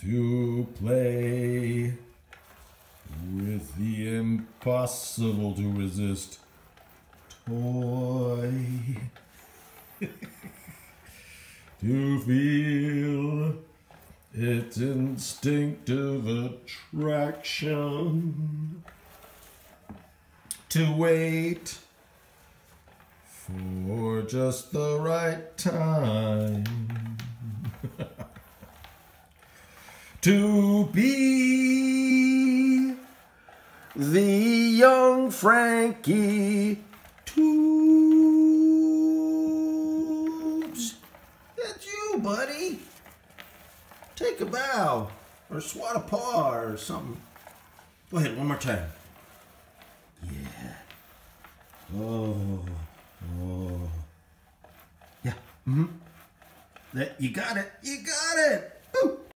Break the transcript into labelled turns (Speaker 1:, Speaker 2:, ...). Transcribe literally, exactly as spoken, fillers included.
Speaker 1: to play with the impossible to resist toy. To feel its instinctive attraction. To wait for just the right time. To be the young Franky Toobs. That's you, buddy. Take a bow or swat a paw or something. Go ahead, one more time. Yeah. Oh. Oh. Yeah. Mm-hmm. That, you got it. You got it.